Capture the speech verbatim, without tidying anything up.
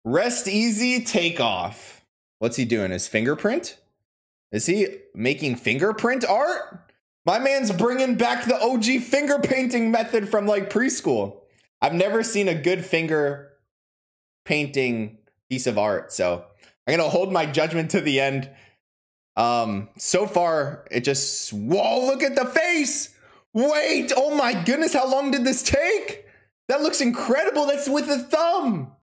Rest easy, take off. What's he doing? His fingerprint? Is he making fingerprint art? My man's bringing back the O G finger painting method from like preschool. I've never seen a good finger painting piece of art, so I'm gonna hold my judgment to the end. Um, so far, it just, whoa, look at the face. Wait, oh my goodness, how long did this take? That looks incredible. That's with the thumb.